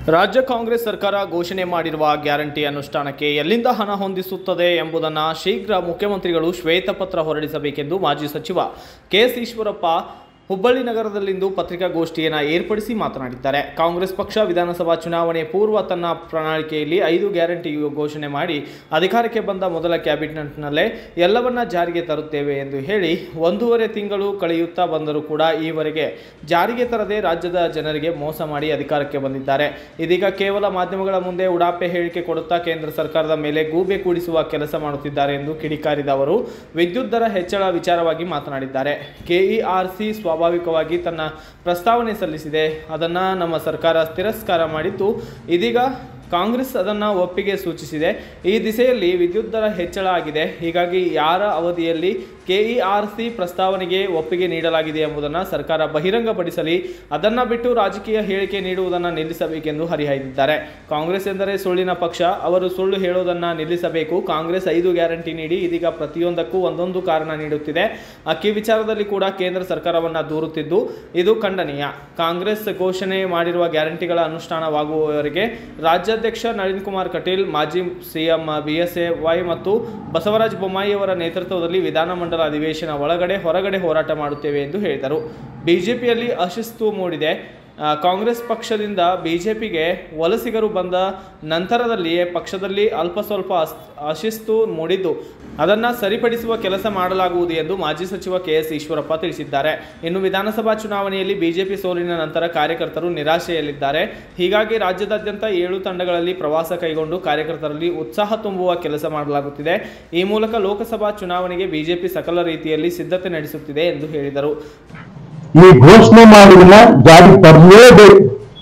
ರಾಜ್ಯ ಕಾಂಗ್ರೆಸ್ ಸರ್ಕಾರ ಘೋಷಣೆ ಮಾಡಿರುವ ಗ್ಯಾರಂಟಿ ಅನುಷ್ಠಾನಕ್ಕೆ ಎಲ್ಲಿಂದ ಹಣ ಹೊಂದಿಸುತ್ತದೆ ಎಂಬುದನ್ನು ಶೀಘ್ರ ಮುಖ್ಯಮಂತ್ರಿಗಳು ಶ್ವೇತಪತ್ರ ಹೊರಡಿಸಬೇಕೆಂದು ಮಾಜಿ ಸಚಿವ ಕೆಎಸ್ ಈಶ್ವರಪ್ಪ ಹುಬ್ಬಳ್ಳಿ ನಗರದಲ್ಲಿಂದು ಪತ್ರಿಕಾಗೋಷ್ಠಿಯನ್ನು ಏರ್ಪಡಿಸಿ ಮಾತನಾಡಿದ್ದಾರೆ. ಕಾಂಗ್ರೆಸ್ ಪಕ್ಷ ವಿಧಾನಸಭಾ ಚುನಾವಣೆ ಪೂರ್ವ ತನ್ನ ಪ್ರಣಾಳಿಕೆಯಲ್ಲಿ 5 ಗ್ಯಾರಂಟಿ ಘೋಷಣೆ ಮಾಡಿ ಅಧಿಕಾರಕ್ಕೆ ಬಂದ ಮೊದಲ ಕ್ಯಾಬಿನೆಟ್ನಲ್ಲೇ ಎಲ್ಲವನ್ನ ಜಾರಿಗೆ ತರುತ್ತೇವೆ ಎಂದು ಹೇಳಿ 1.5 ತಿಂಗಳು ಕಳೆಯುತ್ತಾ ಬಂದರೂ ಕೂಡ ಈವರೆಗೆ ಜಾರಿಗೆ ತರದೆ ರಾಜ್ಯದ ಜನರಿಗೆ ಮೋಸ ಮಾಡಿ ಅಧಿಕಾರಕ್ಕೆ ಬಂದಿದ್ದಾರೆ. ಇದೀಗ ಕೇವಲ ಮಾಧ್ಯಮಗಳ ಮುಂದೆ ಉಡಾಪೆ ಹೇಳಿಕೆ ಕೊಡುತ್ತಾ ಕೇಂದ್ರ ಸರ್ಕಾರದ ಮೇಲೆ ಗೂಬೆ ಕೂಡಿಸುವ ಕೆಲಸ ಮಾಡುತ್ತಿದ್ದಾರೆ ಎಂದು ಕಿಡಿಕಾರಿದ ಅವರು ವಿದ್ಯುತ್ ದರ ಹೆಚ್ಚಳ ವಿಚಾರವಾಗಿ ಮಾತನಾಡಿದ್ದಾರೆ. ಕೆಇಆರ್ಸಿ ಸ್ವಾಭಾವಿಕವಾಗಿ ತನ್ನ ಪ್ರಸ್ತಾವನೆ ಸಲ್ಲಿಸಿದೆ. ಅದನ್ನು ನಮ್ಮ ಸರ್ಕಾರ ತಿರಸ್ಕಾರ ಮಾಡಿದ್ದು, ಇದೀಗ ಕಾಂಗ್ರೆಸ್ ಅದನ್ನು ಒಪ್ಪಿಗೆ ಸೂಚಿಸಿದೆ. ಈ ದಿಸೆಯಲ್ಲಿ ವಿದ್ಯುತ್ ದರ ಹೆಚ್ಚಳ ಆಗಿದೆ. ಹೀಗಾಗಿ ಯಾರ ಅವಧಿಯಲ್ಲಿ ಕೆಇಆರ್ಸಿ ಪ್ರಸ್ತಾವನೆಗೆ ಒಪ್ಪಿಗೆ ನೀಡಲಾಗಿದೆ ಎಂಬುದನ್ನು ಸರ್ಕಾರ ಬಹಿರಂಗಪಡಿಸಲಿ. ಅದನ್ನು ಬಿಟ್ಟು ರಾಜಕೀಯ ಹೇಳಿಕೆ ನೀಡುವುದನ್ನು ನಿಲ್ಲಿಸಬೇಕೆಂದು ಹರಿಹಾಯ್ದಿದ್ದಾರೆ. ಕಾಂಗ್ರೆಸ್ ಎಂದರೆ ಸುಳ್ಳಿನ ಪಕ್ಷ. ಅವರು ಸುಳ್ಳು ಹೇಳುವುದನ್ನು ನಿಲ್ಲಿಸಬೇಕು. ಕಾಂಗ್ರೆಸ್ 5 ಗ್ಯಾರಂಟಿ ನೀಡಿ ಇದೀಗ ಪ್ರತಿಯೊಂದಕ್ಕೂ ಒಂದೊಂದು ಕಾರಣ ನೀಡುತ್ತಿದೆ. ಅಕ್ಕಿ ವಿಚಾರದಲ್ಲಿ ಕೂಡ ಕೇಂದ್ರ ಸರ್ಕಾರವನ್ನು ದೂರುತ್ತಿದ್ದು ಇದು ಖಂಡನೀಯ. ಕಾಂಗ್ರೆಸ್ ಘೋಷಣೆ ಮಾಡಿರುವ ಗ್ಯಾರಂಟಿಗಳ ಅನುಷ್ಠಾನವಾಗುವವರೆಗೆ ರಾಜ್ಯಾಧ್ಯಕ್ಷ ನಳಿನ್ ಕುಮಾರ್ ಕಟೀಲ್, ಮಾಜಿ ಸಿಎಂ ಬಿಎಸ್ವೈ ಮತ್ತು ಬಸವರಾಜ ಬೊಮ್ಮಾಯಿಯವರ ನೇತೃತ್ವದಲ್ಲಿ ವಿಧಾನಮಂಡಲ ಅಧಿವೇಶನ ಒಳಗಡೆ ಹೊರಗಡೆ ಹೋರಾಟ ಮಾಡುತ್ತೇವೆ ಎಂದು ಹೇಳಿದರು. ಬಿಜೆಪಿಯಲ್ಲಿ ಅಶಿಸ್ತು ಮೂಡಿದೆ. ಕಾಂಗ್ರೆಸ್ ಪಕ್ಷದಿಂದ ಬಿಜೆಪಿಗೆ ವಲಸಿಗರು ಬಂದ ನಂತರದಲ್ಲಿಯೇ ಪಕ್ಷದಲ್ಲಿ ಅಲ್ಪ ಸ್ವಲ್ಪ ಅಶಿಸ್ತು ಮೂಡಿದ್ದು ಅದನ್ನು ಸರಿಪಡಿಸುವ ಕೆಲಸ ಮಾಡಲಾಗುವುದು ಎಂದು ಮಾಜಿ ಸಚಿವ ಕೆಎಸ್ ಈಶ್ವರಪ್ಪ ತಿಳಿಸಿದ್ದಾರೆ. ಇನ್ನು ವಿಧಾನಸಭಾ ಚುನಾವಣೆಯಲ್ಲಿ ಬಿಜೆಪಿ ಸೋಲಿನ ನಂತರ ಕಾರ್ಯಕರ್ತರು ನಿರಾಶೆಯಲ್ಲಿದ್ದಾರೆ. ಹೀಗಾಗಿ ರಾಜ್ಯದಾದ್ಯಂತ 7 ತಂಡಗಳಲ್ಲಿ ಪ್ರವಾಸ ಕೈಗೊಂಡು ಕಾರ್ಯಕರ್ತರಲ್ಲಿ ಉತ್ಸಾಹ ತುಂಬುವ ಕೆಲಸ ಮಾಡಲಾಗುತ್ತಿದೆ. ಈ ಮೂಲಕ ಲೋಕಸಭಾ ಚುನಾವಣೆಗೆ ಬಿಜೆಪಿ ಸಕಲ ರೀತಿಯಲ್ಲಿ ಸಿದ್ಧತೆ ನಡೆಸುತ್ತಿದೆ ಎಂದು ಹೇಳಿದರು. ಈ ಘೋಷಣೆ ಮಾಡಿದ ಜಾರಿ ತರಲೇಬೇಕು.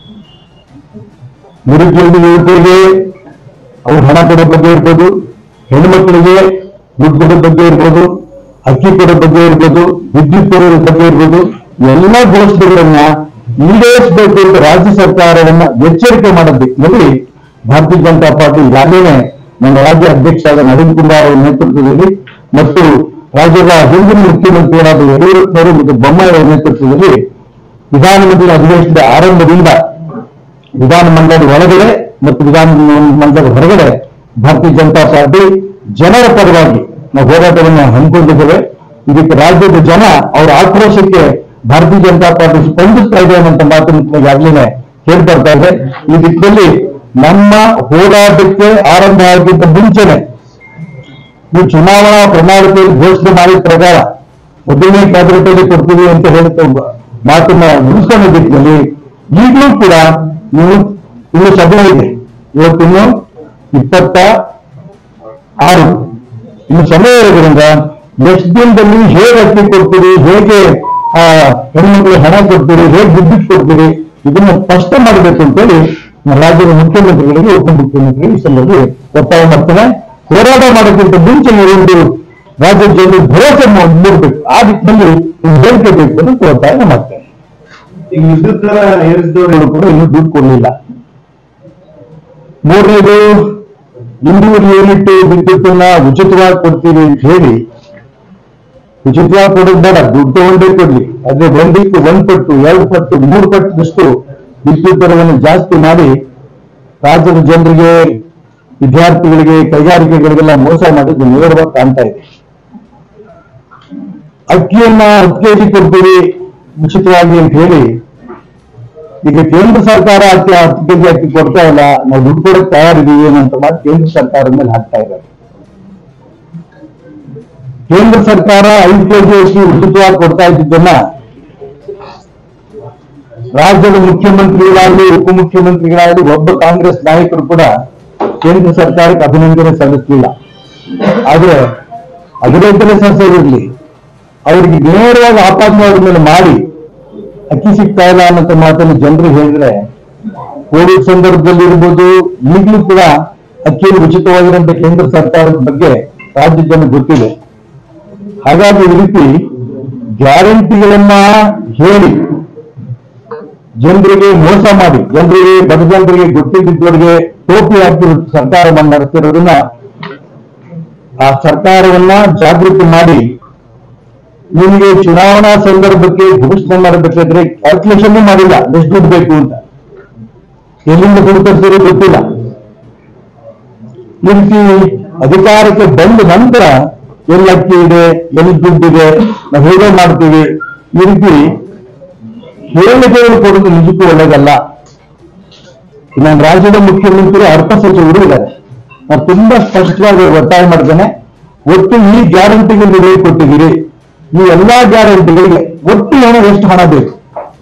ನಿರುದ್ಯೋಗ ಯುವಕರಿಗೆ ಅವ್ರು ಹಣ ಕೊಡೋ ಬಗ್ಗೆ ಇರ್ಬೋದು, ಹೆಣ್ಮಕ್ಳಿಗೆ ದುಡ್ಡು ಕೊಡೋ ಬಗ್ಗೆ ಇರ್ಬೋದು, ಅಕ್ಕಿ ಕೊಡೋ ಬಗ್ಗೆ ಇರ್ಬೋದು, ವಿದ್ಯುತ್ ಕೊಡೋ ಬಗ್ಗೆ ಇರ್ಬೋದು, ಎಲ್ಲ ಘೋಷಣೆಗಳನ್ನ ಈಡೇರಿಸಬೇಕು ಅಂತ ರಾಜ್ಯ ಸರ್ಕಾರವನ್ನ ಎಚ್ಚರಿಕೆ ಮಾಡಬೇಕು. ನೋಡಿ, ಭಾರತೀಯ ಜನತಾ ಪಾರ್ಟಿ ಈಗಾಗಲೇ ನಮ್ಮ ರಾಜ್ಯ ಅಧ್ಯಕ್ಷ ಆದ ನಳಿನ್ ಕುಮಾರ್ ಅವರ ನೇತೃತ್ವದಲ್ಲಿ ಮತ್ತು ರಾಜ್ಯದ ಹಿಂದಿನ ಮುಖ್ಯಮಂತ್ರಿಗಳಾದ ಯಡಿಯೂರಪ್ಪನವರು ಮತ್ತು ಬೊಮ್ಮಾಯಿ ಅವರ ನೇತೃತ್ವದಲ್ಲಿ ವಿಧಾನಮಂಡಲ ಅಧಿವೇಶನದ ಆರಂಭದಿಂದ ವಿಧಾನಮಂಡಲದ ಒಳಗಡೆ ಮತ್ತು ವಿಧಾನಮಂಡಲದ ಹೊರಗಡೆ ಭಾರತೀಯ ಜನತಾ ಪಾರ್ಟಿ ಜನರ ಪರವಾಗಿ ನಾವು ಹೋರಾಟವನ್ನು ಹಮ್ಮಿಕೊಂಡಿದ್ದೇವೆ. ಇದಕ್ಕೆ ರಾಜ್ಯದ ಜನ ಅವರ ಆಕ್ರೋಶಕ್ಕೆ ಭಾರತೀಯ ಜನತಾ ಪಾರ್ಟಿ ಸ್ಪಂದಿಸ್ತಾ ಇದೆ ಅನ್ನುವಂಥ ಮಾತನ್ನು ಈಗಾಗಲೇ ಕೇಳಿ ಬರ್ತಾ ಇದೆ. ಈ ದಿಕ್ಕಲ್ಲಿ ನಮ್ಮ ಹೋರಾಟಕ್ಕೆ ಆರಂಭ ಆಗಿದ್ದ ಮುಂಚೆನೆ ನೀವು ಚುನಾವಣಾ ಪ್ರಣಾಳಿಕೆಯಲ್ಲಿ ಘೋಷಣೆ ಮಾಡಿದ ಪ್ರಕಾರ 1ನೇ ಕ್ಯಾಬಿನೆಟ್ ಕೊಡ್ತೀವಿ ಅಂತ ಹೇಳುತ್ತ ಮಾತನ್ನ ಮುಗಿಸ್ಕೊಂಡ ದಿಕ್ಕಿನಲ್ಲಿ ಈಗಲೂ ಕೂಡ ನೀವು ಇನ್ನು ಸಭೆ ಇದೆ. ಇವತ್ತಿನ್ನು 26 ಇನ್ನು ಸಮಯ ಇರೋದ್ರಿಂದ ನೆಕ್ಸ್ಟ್ ದಿನದಲ್ಲಿ ಹೇಗೆ ಅಕ್ಕಿ ಕೊಡ್ತೀರಿ, ಹೇಗೆ ಹೆಣ್ಮಕ್ಳಿಗೆ ಹಣ ಕೊಡ್ತೀರಿ, ಹೇಗೆ ವಿದ್ಯುತ್ ಕೊಡ್ತೀರಿ, ಇದನ್ನ ಸ್ಪಷ್ಟ ಮಾಡಬೇಕು ಅಂತೇಳಿ ರಾಜ್ಯದ ಮುಖ್ಯಮಂತ್ರಿಗಳಿಗೆ ಉಪಮುಖ್ಯಮಂತ್ರಿಗಳಿಗೆ ಈ ಸಂದರ್ಭದಲ್ಲಿ ಒತ್ತಾಯ ಮಾಡ್ತೇನೆ. ಹೋರಾಟ ಮಾಡೋಕ್ಕಿಂತ ಮುಂಚೆ ಒಂದು ರಾಜ್ಯದ ಜನರು ಭರವಸೆ ಮೂಡಬೇಕು. ಆ ದಿಕ್ಕಿನಲ್ಲಿ ಹೇಳಿಕೆ ಬೇಕು ಅಂತ ಒತ್ತಾಯ ಮಾಡ್ತೇನೆ. ಈಗ ವಿದ್ಯುತ್ ದರ ಏರಿಸಿದವರು ಕೂಡ ಇನ್ನೂ ದುಡ್ಡು ಕೊಡಲಿಲ್ಲ. 3ನೇದು 200 ಯೂನಿಟ್ ವಿದ್ಯುತ್ತನ್ನ ಉಚಿತವಾಗಿ ಕೊಡ್ತೀವಿ ಅಂತ ಹೇಳಿ ಉಚಿತವಾಗಿ ಕೊಡೋದು ಬೇಡ, ದುಡ್ಡು ತಗೊಂಡೇ ಕೊಡ್ಲಿ. ಆದ್ರೆ 1 ಪಟ್ಟು 2 ಪಟ್ಟು 3 ಪಟ್ಟದಷ್ಟು ವಿದ್ಯುತ್ ದರವನ್ನು ಜಾಸ್ತಿ ಮಾಡಿ ರಾಜ್ಯದ ಜನರಿಗೆ, ವಿದ್ಯಾರ್ಥಿಗಳಿಗೆ, ಕೈಗಾರಿಕೆಗಳಿಗೆಲ್ಲ ಮೋಸ ಮಾಡಿದ್ದು ನೇರವಾಗಿ ಕಾಣ್ತಾ ಇದೆ. ಅಕ್ಕಿಯನ್ನ 10 ಕೆಜಿ ಕೊಡ್ತೀವಿ ಉಚಿತವಾಗಿ ಅಂತ ಹೇಳಿ ಈಗ ಕೇಂದ್ರ ಸರ್ಕಾರ 10 ಕೆಜಿ ಅಕ್ಕಿ ಕೊಡ್ತಾ ಇಲ್ಲ, ನಾವು ದುಡ್ಡು ಕೊಡಕ್ಕೆ ತಯಾರಿದ್ದೀವಿ ಏನಂತ ಮಾಡಿ ಕೇಂದ್ರ ಸರ್ಕಾರದ ಮೇಲೆ ಹಾಕ್ತಾ ಇದ್ದಾರೆ. ಕೇಂದ್ರ ಸರ್ಕಾರ 5 ಕೆಜಿ ಅಕ್ಕಿ ಉಚಿತವಾಗಿ ಕೊಡ್ತಾ ಇದ್ದನ್ನ ರಾಜ್ಯದ ಮುಖ್ಯಮಂತ್ರಿಗಳಾಗಲಿ ಉಪಮುಖ್ಯಮಂತ್ರಿಗಳಾಗಲಿ ಒಬ್ಬ ಕಾಂಗ್ರೆಸ್ ನಾಯಕರು ಕೂಡ ಕೇಂದ್ರ ಸರ್ಕಾರಕ್ಕೆ ಅಭಿನಂದನೆ ಸಲ್ಲಿಸಲಿಲ್ಲ. ಆದ್ರೆ ಅಭಿನಂದನೆ ಸಲ್ಲಿಸಲಿರಲಿ, ಅವರಿಗೆ ನೇರವಾಗಿ ಆಪಾದನೆ ಅವ್ರ ಮೇಲೆ ಮಾಡಿ ಅಕ್ಕಿ ಸಿಗ್ತಾ ಇಲ್ಲ ಅನ್ನೋ ಮಾತನ್ನು ಜನರಿಗೆ ಹೇಳಿದ್ರೆ, ಕೋವಿಡ್ ಸಂದರ್ಭದಲ್ಲಿ ಇರ್ಬೋದು, ಈಗಲೂ ಕೂಡ ಅಕ್ಕಿಯನ್ನು ಉಚಿತವಾಗಿರುವಂತ ಕೇಂದ್ರ ಸರ್ಕಾರದ ಬಗ್ಗೆ ರಾಜ್ಯದ ಜನ ಗೊತ್ತಿದೆ. ಹಾಗಾಗಿ ಈ ರೀತಿ ಗ್ಯಾರಂಟಿಗಳನ್ನ ಹೇಳಿ ಜನರಿಗೆ ಮೋಸ ಮಾಡಿ, ಜನರಿಗೆ ಬಡ ಜನರಿಗೆ ಗೊತ್ತಿದ್ದವರಿಗೆ ಟೋಪಿ ಹಾಕಿರೋ ಸರ್ಕಾರವನ್ನು ನಡೆಸಿರೋದನ್ನ ಆ ಸರ್ಕಾರವನ್ನ ಜಾಗೃತಿ ಮಾಡಿ ನಿಮಗೆ ಚುನಾವಣಾ ಸಂದರ್ಭಕ್ಕೆ ಘೋಷಣೆ ಮಾಡಬೇಕಾದ್ರೆ ಕ್ಯಾಲ್ಕುಲೇಷನ್ ಮಾಡಿಲ್ಲ ಎಷ್ಟು ದುಡ್ಡು ಬೇಕು ಅಂತ. ಎಲ್ಲಿಂದ ದುಡ್ಡು ಗೊತ್ತಿಲ್ಲ. ಈ ರೀತಿ ಅಧಿಕಾರಕ್ಕೆ ಬಂದ ನಂತರ ಎಲ್ಲಿ ಅಕ್ಕಿ ಇದೆ, ಎಲ್ಲಿ ದುಡ್ಡಿದೆ, ನಾವು ಹೇಗೆ ಮಾಡ್ತೀವಿ, ಈ ರೀತಿ ಹೇಳಿಕೆಗಳು ಕೊಡೋದು ನಿಜಕ್ಕೂ ಒಳ್ಳೆಯದಲ್ಲ. ನಾನು ರಾಜ್ಯದ ಮುಖ್ಯಮಂತ್ರಿ ಅರ್ಥ ಸಚಿವರು ಇದ್ದಾರೆ, ನಾನು ತುಂಬಾ ಸ್ಪಷ್ಟವಾಗಿ ಒತ್ತಾಯ ಮಾಡ್ತೇನೆ. ಒಟ್ಟು ಈ ಗ್ಯಾರಂಟಿಗೆ ನೀವು ಕೊಟ್ಟಿದ್ದೀರಿ, ಈ ಎಲ್ಲಾ ಗ್ಯಾರಂಟಿಗಳಿಗೆ ಒಟ್ಟು ಹಣ ಎಷ್ಟು ಹಣ ಬೇಕು,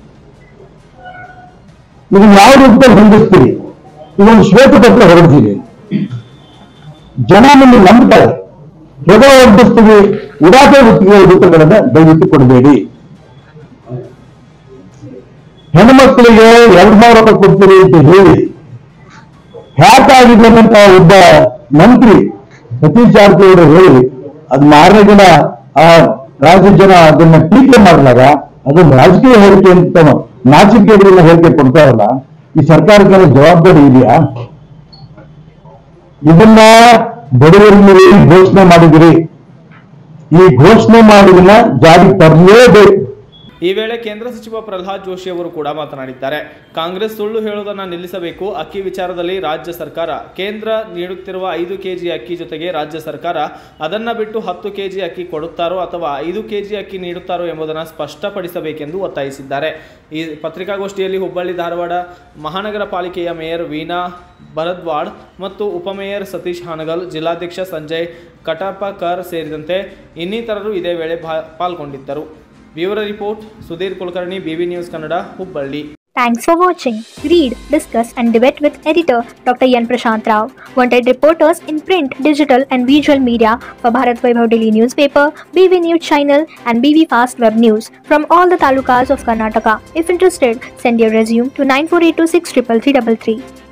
ಇದನ್ನು ಯಾವ ರೂಪದಲ್ಲಿ ಹೊಂದಿಸ್ತೀರಿ, ಇದೊಂದು ಶ್ವೇತಪತ್ರ ಹೊರಡಿಸಿದೆ. ಜನ ನಿಮಗೆ ನಂಬ್ತಾರೆ. ಹೇಗೋ ಹೊರಡಿಸ್ತೀವಿ, ಉಡಾಫೆ ವೃತ್ತಗಳನ್ನ ದಯವಿಟ್ಟು ಕೊಡಬೇಡಿ. ಹೆಣ್ಮಕ್ಳಿಗೆ 2,000 ರೂಪಾಯಿ ಕೊಡ್ತೀರಿ ಅಂತ ಹೇಳಿ ಹ್ಯಾಕಾಗಿದೆ ಅಂತ ಒಬ್ಬ ಮಂತ್ರಿ ಸತೀಶ್ ಜಾರಕಿಹೊಳಿ ಹೇಳಿ ಅದು ಮಾರನೇ ದಿನ ಆ ರಾಜ್ಯ ಜನ ಅದನ್ನ ಟೀಕೆ ಮಾಡಿದಾಗ ಅದನ್ನ ರಾಜಕೀಯ ಹೇಳಿಕೆ ಅಂತ ನಾಚಿಕೆಗಳನ್ನ ಹೇಳಿಕೆ ಕೊಡ್ತಾರಲ್ಲ, ಈ ಸರ್ಕಾರಕ್ಕೆ ಜವಾಬ್ದಾರಿ ಇದೆಯಾ? ಇದನ್ನ ಬಡವರಿಗೆ ಘೋಷಣೆ ಮಾಡಿದಿರಿ, ಈ ಘೋಷಣೆ ಮಾಡಿದನ್ನ ಜಾರಿಗೆ ತರಲೇಬೇಕು. ಈ ವೇಳೆ ಕೇಂದ್ರ ಸಚಿವ ಪ್ರಹ್ಲಾದ್ ಜೋಶಿ ಅವರು ಕೂಡ ಮಾತನಾಡಿದ್ದಾರೆ. ಕಾಂಗ್ರೆಸ್ ಸುಳ್ಳು ಹೇಳುವುದನ್ನು ನಿಲ್ಲಿಸಬೇಕು. ಅಕ್ಕಿ ವಿಚಾರದಲ್ಲಿ ರಾಜ್ಯ ಸರ್ಕಾರ ಕೇಂದ್ರ ನೀಡುತ್ತಿರುವ 5 ಕೆಜಿ ಅಕ್ಕಿ ಜೊತೆಗೆ ರಾಜ್ಯ ಸರ್ಕಾರ ಅದನ್ನ ಬಿಟ್ಟು 10 ಕೆಜಿ ಅಕ್ಕಿ ಕೊಡುತ್ತಾರೋ ಅಥವಾ 5 ಕೆಜಿ ಅಕ್ಕಿ ನೀಡುತ್ತಾರೋ ಎಂಬುದನ್ನು ಸ್ಪಷ್ಟಪಡಿಸಬೇಕೆಂದು ಒತ್ತಾಯಿಸಿದ್ದಾರೆ. ಈ ಪತ್ರಿಕಾಗೋಷ್ಠಿಯಲ್ಲಿ ಹುಬ್ಬಳ್ಳಿ ಧಾರವಾಡ ಮಹಾನಗರ ಪಾಲಿಕೆಯ ಮೇಯರ್ ವೀಣಾ ಭರದ್ವಾಡ್ ಮತ್ತು ಉಪಮೇಯರ್ ಸತೀಶ್ ಹಾನಗಲ್, ಜಿಲ್ಲಾಧ್ಯಕ್ಷ ಸಂಜಯ್ ಕಟಾಪಕರ್ ಸೇರಿದಂತೆ ಇನ್ನಿತರರು ಇದೇ ವೇಳೆ ಪಾಲ್ಗೊಂಡಿದ್ದರು. Bureau report Sudhir Kulkarni, BV news Kannada, Hubballi. Thanks for watching. Read, discuss and debate with editor Dr. Yan Prashant Rao. Wanted reporters in print, digital and visual media for Bharat Vaibhav Daily Newspaper, BV News Channel and BV Fast Web News from all the talukas of Karnataka. If interested, send your resume to 9482633333.